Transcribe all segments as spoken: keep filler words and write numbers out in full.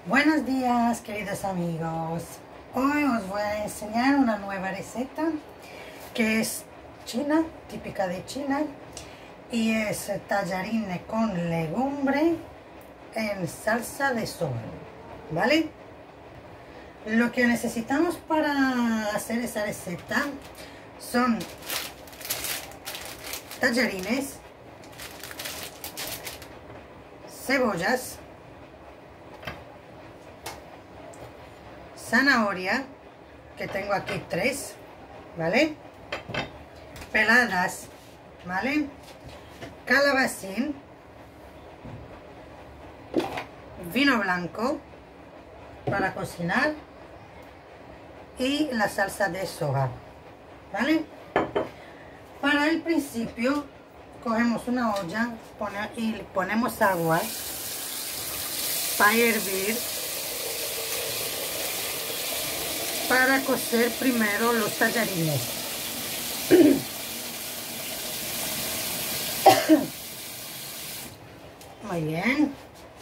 Buenos días, queridos amigos. Hoy os voy a enseñar una nueva receta que es china, típica de China, y es tallarines con legumbre en salsa de soja, ¿vale? Lo que necesitamos para hacer esa receta son tallarines, cebollas, zanahoria, que tengo aquí tres, ¿vale? Peladas, ¿vale? Calabacín, vino blanco para cocinar y la salsa de soja, ¿vale? Para el principio cogemos una olla pone, y ponemos agua para hervir, para cocer primero los tallarines. Muy bien.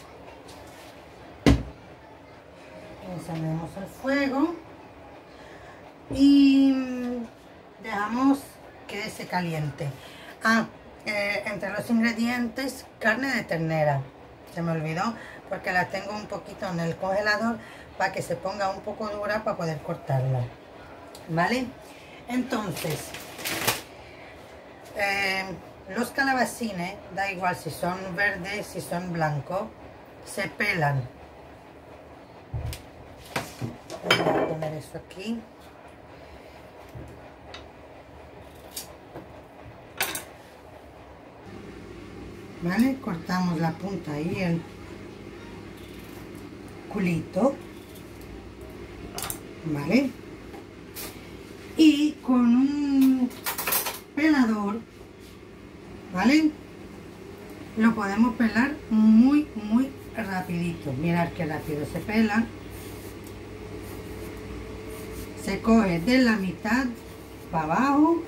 Encendemos el fuego y dejamos que se caliente. Ah, eh, entre los ingredientes, carne de ternera. Se me olvidó porque la tengo un poquito en el congelador para que se ponga un poco dura para poder cortarla, ¿vale? Entonces, eh, los calabacines, da igual si son verdes, si son blancos, se pelan. Voy a poner esto aquí. ¿Vale? Cortamos la punta y el culito, ¿vale? Y con un pelador, ¿vale? Lo podemos pelar muy, muy rapidito. Mirad qué rápido se pela. Se coge de la mitad para abajo.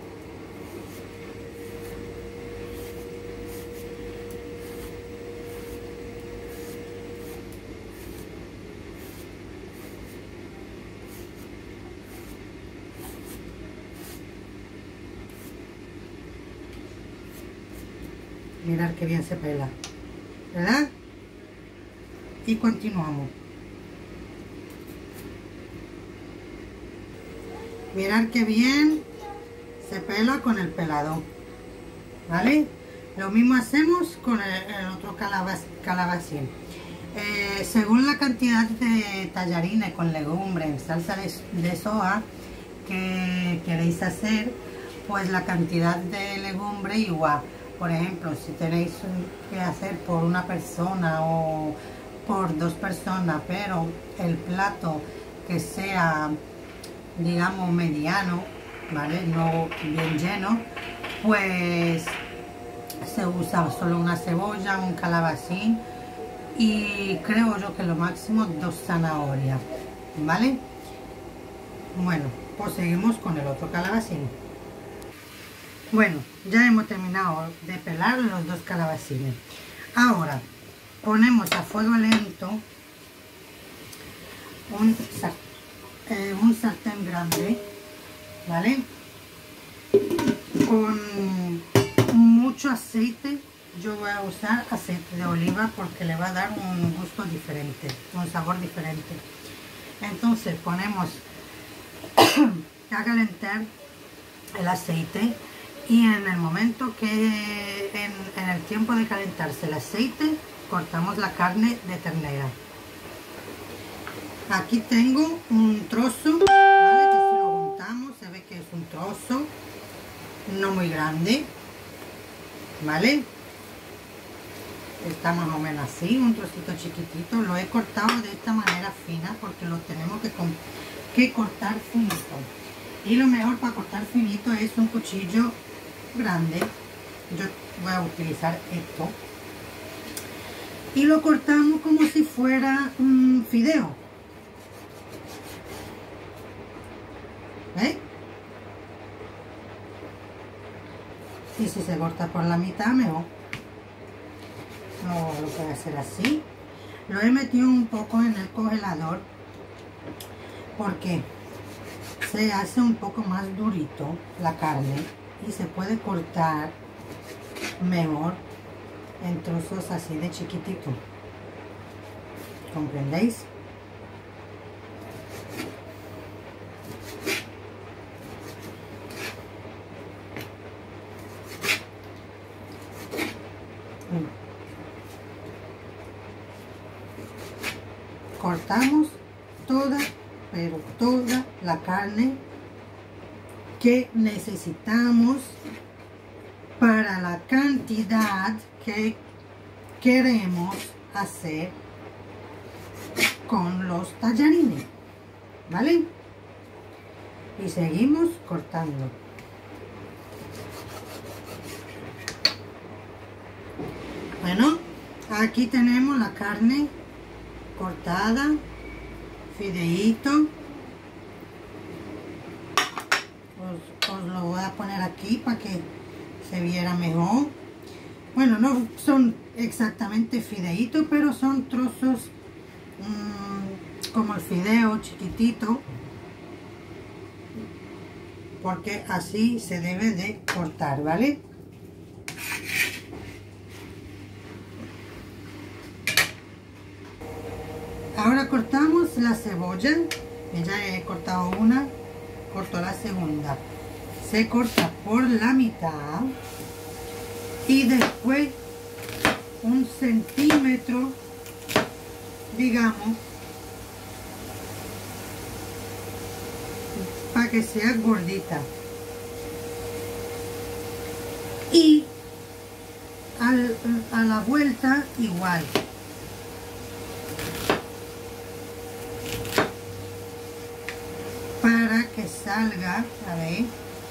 Mirad que bien se pela, ¿verdad? Y continuamos. Mirad que bien se pela con el pelador, ¿vale? Lo mismo hacemos con el, el otro calabaz, calabacín. Eh, según la cantidad de tallarines con legumbre en salsa de, de soja que queréis hacer, pues la cantidad de legumbre igual. Por ejemplo, si tenéis que hacer por una persona o por dos personas, pero el plato que sea, digamos, mediano, ¿vale? No bien lleno, pues se usa solo una cebolla, un calabacín y creo yo que lo máximo dos zanahorias, ¿vale? Bueno, pues seguimos con el otro calabacín. Bueno, ya hemos terminado de pelar los dos calabacines. Ahora ponemos a fuego lento un, eh, un sartén grande, ¿vale? Con mucho aceite. Yo voy a usar aceite de oliva porque le va a dar un gusto diferente, un sabor diferente. Entonces ponemos a calentar el aceite. Y en el momento que, en, en el tiempo de calentarse el aceite, cortamos la carne de ternera. Aquí tengo un trozo, ¿vale? Que si lo juntamos se ve que es un trozo, no muy grande, ¿vale? Está más o menos así, un trocito chiquitito. Lo he cortado de esta manera fina porque lo tenemos que, que cortar finito. Y lo mejor para cortar finito es un cuchillo grande. Yo voy a utilizar esto y lo cortamos como si fuera un fideo, ¿eh? Y si se corta por la mitad mejor. No lo voy a hacer así. Lo he metido un poco en el congelador porque se hace un poco más durito la carne y se puede cortar mejor en trozos así de chiquitito. ¿Comprendéis? Cortamos toda, pero toda la carne que necesitamos para la cantidad que queremos hacer con los tallarines, ¿vale? Y seguimos cortando. Bueno, aquí tenemos la carne cortada, fideíto. Os, os lo voy a poner aquí para que se viera mejor. Bueno, no son exactamente fideitos, pero son trozos mmm, como el fideo chiquitito, porque así se debe de cortar, ¿vale? Ahora cortamos la cebolla. Ya he cortado una, corto la segunda. Se corta por la mitad y después un centímetro, digamos, para que sea gordita. Y al, a la vuelta igual. Para que salga, a ver,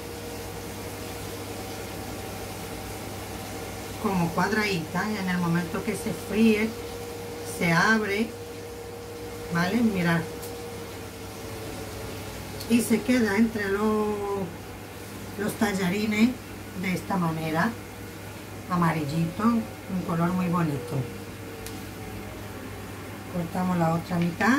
como cuadradita, y en el momento que se fríe, se abre, ¿vale? Mirad. Y se queda entre los, los tallarines de esta manera, amarillito, un color muy bonito. Cortamos la otra mitad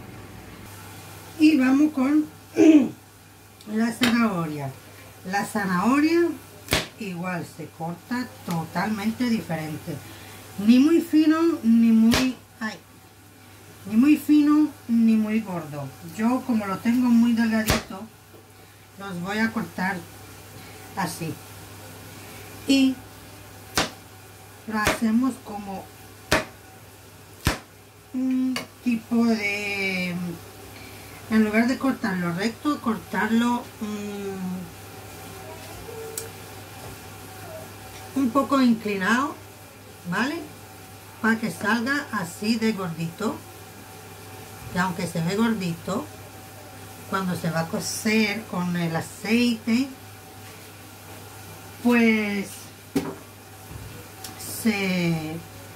y vamos con la zanahoria. La zanahoria igual se corta totalmente diferente, ni muy fino ni muy ay, ni muy fino ni muy gordo. Yo, como lo tengo muy delgadito, los voy a cortar así y lo hacemos como un tipo de, en lugar de cortarlo recto, cortarlo mmm, un poco inclinado, ¿vale? Para que salga así de gordito. Y aunque se ve gordito, cuando se va a cocer con el aceite, pues se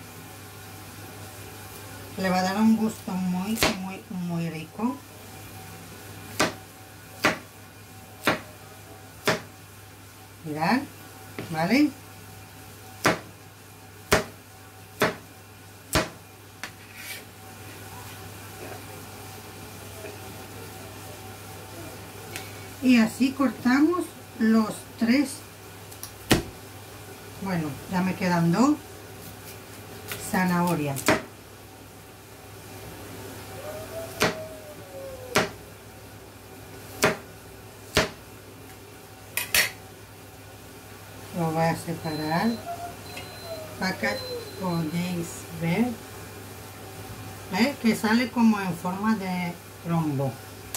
le va a dar un gusto muy, muy, muy rico. Mirad, ¿vale? Y así cortamos los tres. Bueno, ya me quedan dos zanahorias. Lo voy a separar para que podéis ver. ¿Ves? Que sale como en forma de rombo.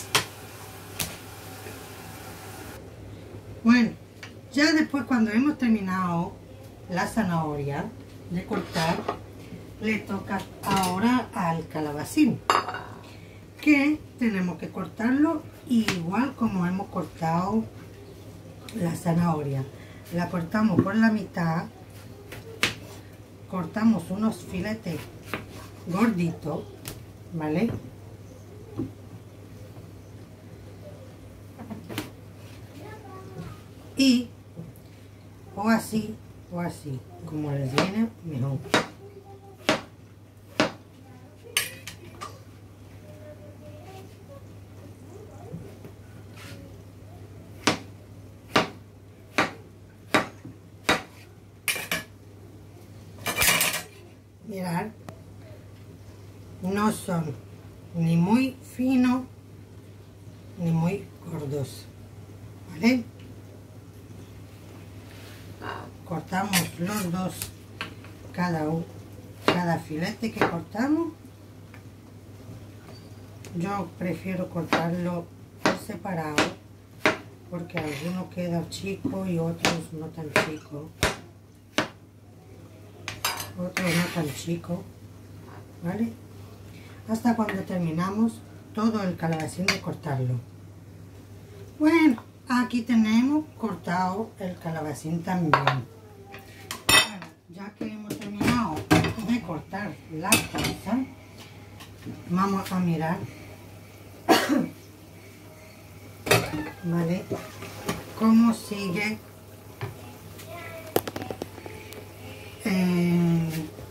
Bueno, ya después, cuando hemos terminado la zanahoria de cortar, le toca ahora al calabacín, que tenemos que cortarlo igual como hemos cortado la zanahoria. La cortamos por la mitad, cortamos unos filetes gorditos, ¿vale? Y o así o así, como les viene mejor. Mirad, no son ni muy finos ni muy gordos, ¿vale? Cortamos los dos, cada, uno, cada filete que cortamos. Yo prefiero cortarlo separado porque algunos quedan chicos y otros no tan chicos, otros no tan chicos, ¿vale? Hasta cuando terminamos todo el calabacín de cortarlo. Bueno, aquí tenemos cortado el calabacín también. Bueno, ya que hemos terminado de cortar la cosa, vamos a mirar, ¿vale? Cómo sigue eh,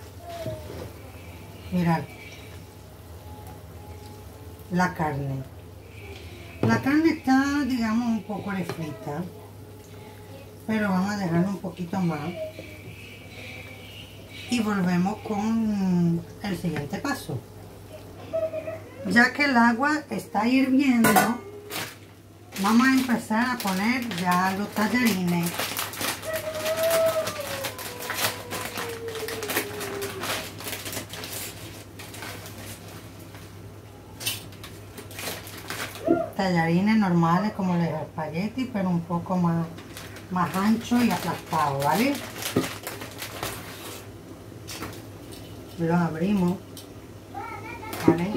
mirad la carne. La carne está, digamos, un poco refrita, pero vamos a dejarlo un poquito más y volvemos con el siguiente paso. Ya que el agua está hirviendo, vamos a empezar a poner ya los tallarines. Tallarines normales como los espaguetis, pero un poco más, más ancho y aplastado, ¿vale? Lo abrimos, ¿vale?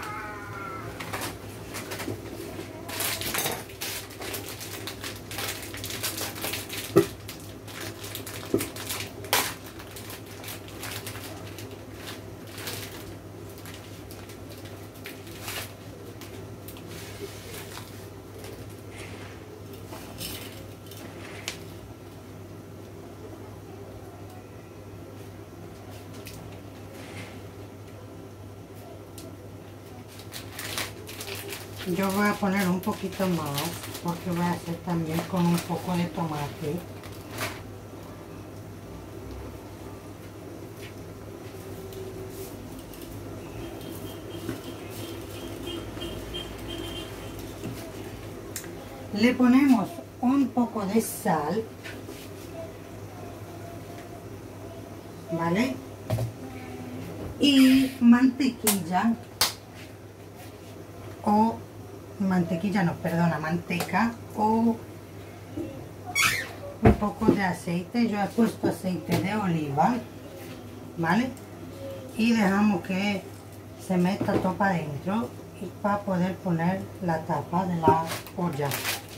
Yo voy a poner un poquito más porque voy a hacer también con un poco de tomate. Le ponemos un poco de sal, ¿vale? Y mantequilla o mantequilla, no, perdona, manteca o un poco de aceite. Yo he puesto aceite de oliva, ¿vale? Y dejamos que se meta todo para adentro y para poder poner la tapa de la olla.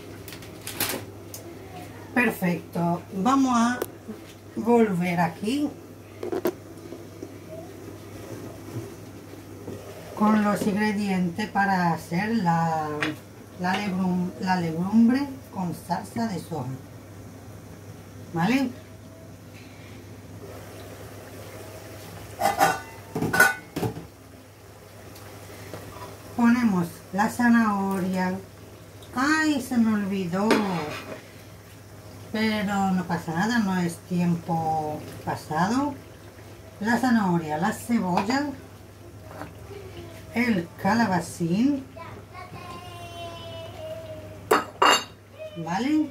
Perfecto, vamos a volver aquí con los ingredientes para hacer la, la, legum, la legumbre con salsa de soja, ¿vale? Ponemos la zanahoria. Ay, se me olvidó, pero no pasa nada, no es tiempo pasado. La zanahoria, la cebolla, el calabacín, ¿vale?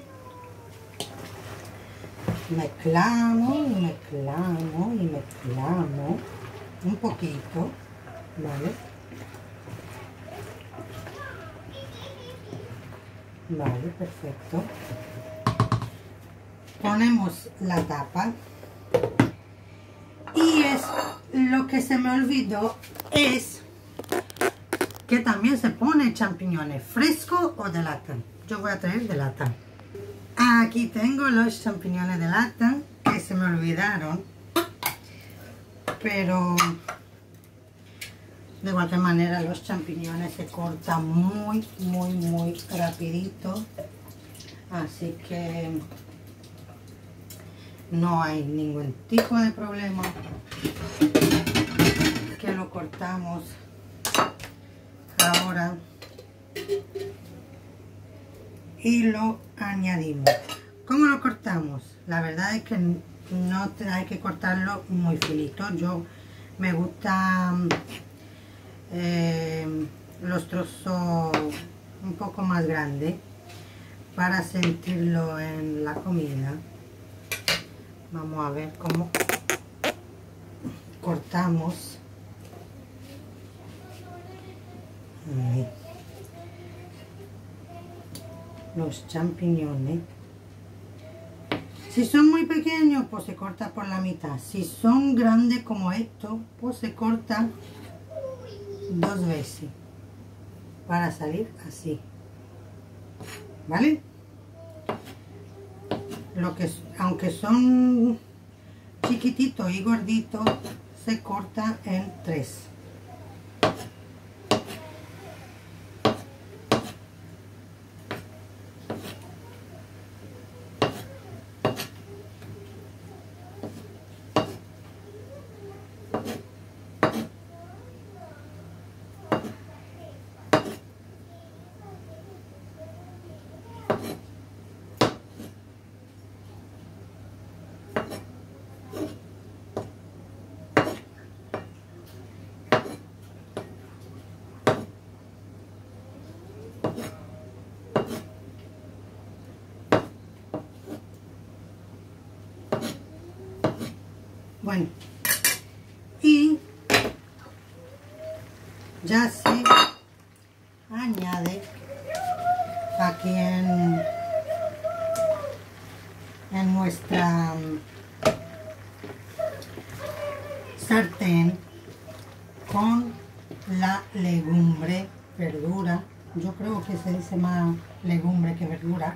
Mezclamos y mezclamos y mezclamos un poquito, ¿vale? Vale, perfecto. Ponemos la tapa. Y es lo que se me olvidó es que también se pone champiñones frescos o de lata. Yo voy a traer de lata. Aquí tengo los champiñones de lata que se me olvidaron, pero de cualquier manera los champiñones se cortan muy muy muy rapidito, así que no hay ningún tipo de problema, que lo cortamos ahora y lo añadimos. ¿Cómo lo cortamos? La verdad es que no hay que cortarlo muy finito. Yo Me gustan eh, los trozos un poco más grandes para sentirlo en la comida. Vamos a ver cómo cortamos. Ahí. Los champiñones. Si son muy pequeños, pues se corta por la mitad. Si son grandes como estos, pues se corta dos veces para salir así. ¿Vale? Lo que, aunque son chiquititos y gorditos, se corta en tres. Bueno, y ya se añade aquí en, en nuestra sartén con la legumbre, verdura. Yo creo que se dice más legumbre que verdura,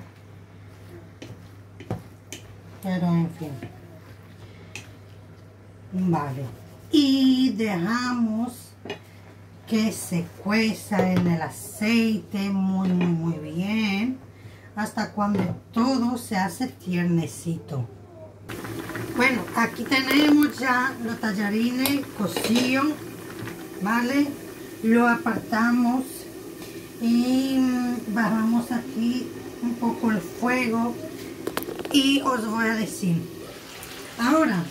pero en fin. Vale, y dejamos que se cueza en el aceite muy muy muy bien hasta cuando todo se hace tiernecito. Bueno, aquí tenemos ya los tallarines cocidos, vale, lo apartamos y bajamos aquí un poco el fuego y os voy a decir ahora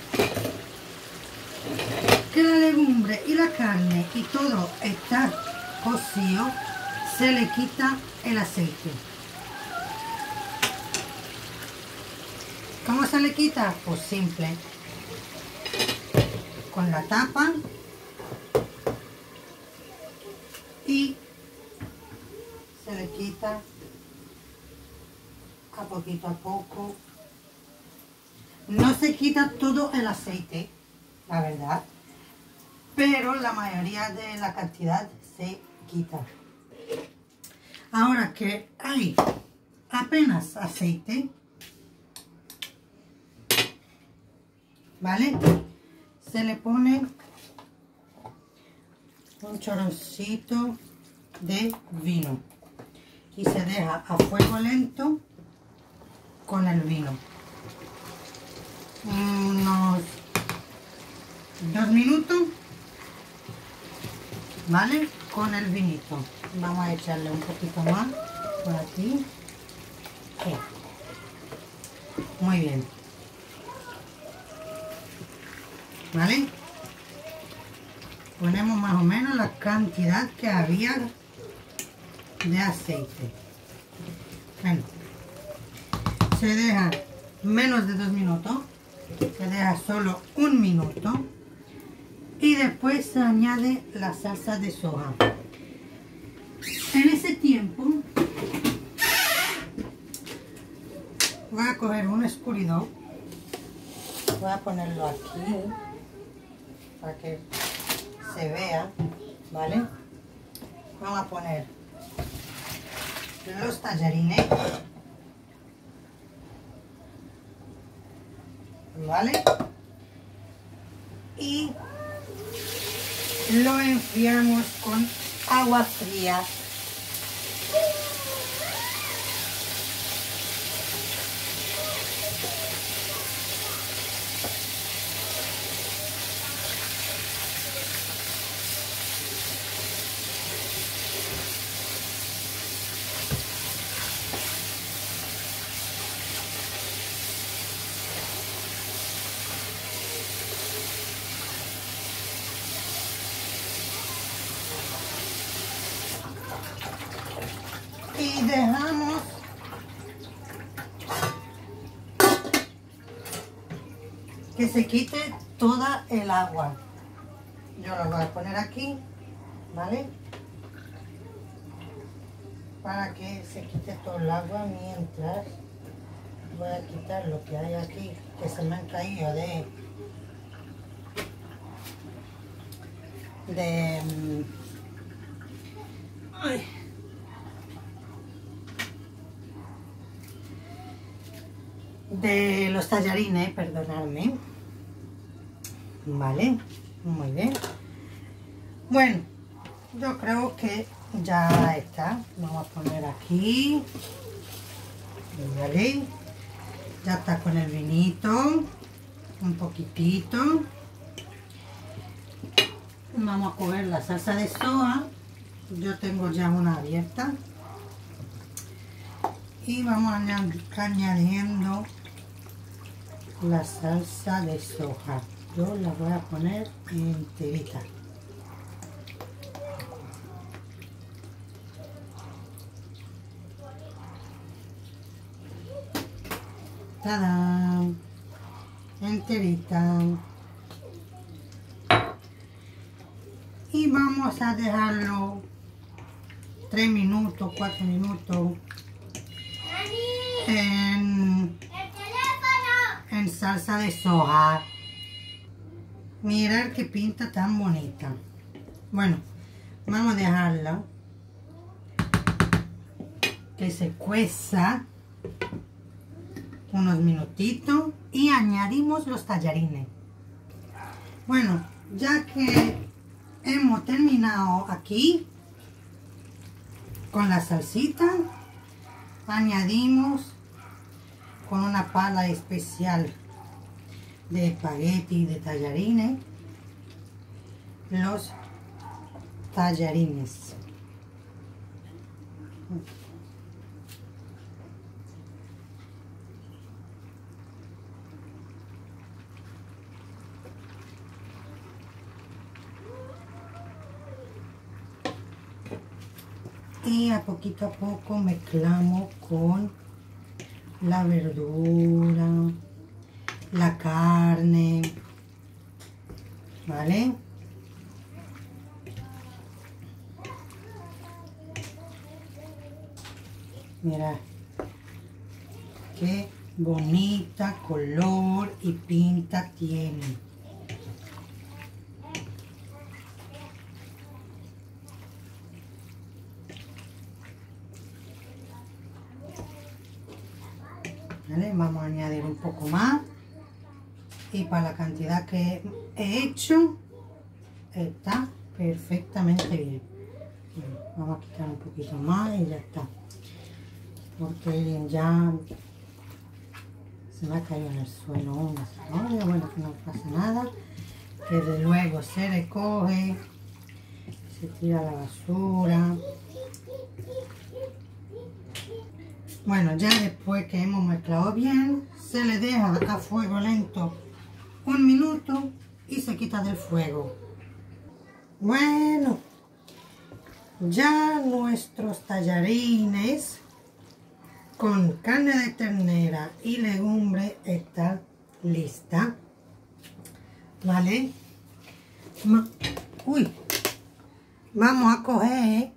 que la legumbre y la carne y todo está cocido, se le quita el aceite. ¿Cómo se le quita? Pues simple, con la tapa y se le quita a poquito a poco. No se quita todo el aceite, la verdad, pero la mayoría de la cantidad se quita. Ahora que hay apenas aceite, ¿vale? Se le pone un chorrocito de vino y se deja a fuego lento con el vino unos dos minutos, ¿vale? Con el vinito. Vamos a echarle un poquito más por aquí. Sí. Muy bien, ¿vale? Ponemos más o menos la cantidad que había de aceite. Bueno, se deja menos de dos minutos, se deja solo un minuto y después se añade la salsa de soja. En ese tiempo voy a coger un escurridor, voy a ponerlo aquí para que se vea, ¿vale? Vamos a poner los tallarines, ¿vale? Y lo enfriamos con agua fría. dejamos que se quite toda el agua. Yo lo voy a poner aquí, ¿vale? Para que se quite todo el agua, mientras voy a quitar lo que hay aquí, que se me han caído de de ay, de los tallarines, perdonadme. Vale, muy bien. Bueno, yo creo que ya está. Vamos a poner aquí, vale. Ya está con el vinito, un poquitito. Vamos a coger la salsa de soja. Yo tengo ya una abierta. Y vamos añadiendo la salsa de soja. Yo la voy a poner enterita. ¡Tadán! Enterita. Y vamos a dejarlo tres minutos, cuatro minutos en, en salsa de soja. Mirad qué pinta tan bonita. Bueno, vamos a dejarla que se cueza unos minutitos y añadimos los tallarines. Bueno, ya que hemos terminado aquí con la salsita, añadimos con una pala especial de espagueti de tallarines los tallarines. Y a poquito a poco mezclamos con la verdura, la carne, ¿vale? Mira qué bonita color y pinta tiene. ¿Vale? Vamos a añadir un poco más y para la cantidad que he hecho está perfectamente bien. Bueno, vamos a quitar un poquito más y ya está, porque ya se me ha caído en el suelo una zanahoria. Bueno, que no pasa nada, que de luego se recoge, se tira a la basura. Bueno, ya después que hemos mezclado bien, se le deja a fuego lento un minuto y se quita del fuego. Bueno, ya nuestros tallarines con carne de ternera y legumbre está lista. ¿Vale? Uy, vamos a coger,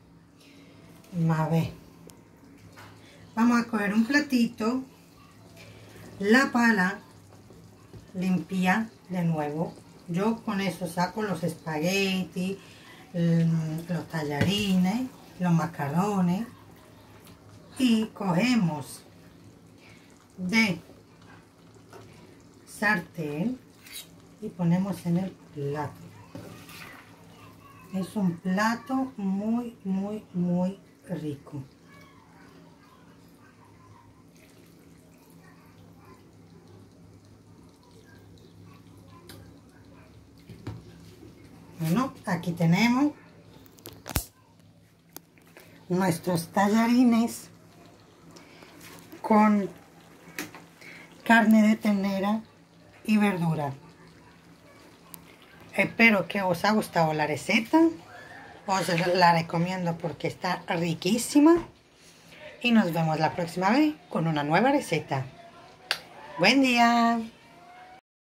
a ver. Vamos a coger un platito, la pala limpia de nuevo. Yo con eso saco los espaguetis, los tallarines, los macarrones y cogemos de sartén y ponemos en el plato. Es un plato muy, muy, muy rico. Bueno, aquí tenemos nuestros tallarines con carne de ternera y verdura. Espero que os haya gustado la receta. Os la recomiendo porque está riquísima. y nos vemos la próxima vez con una nueva receta. Buen día.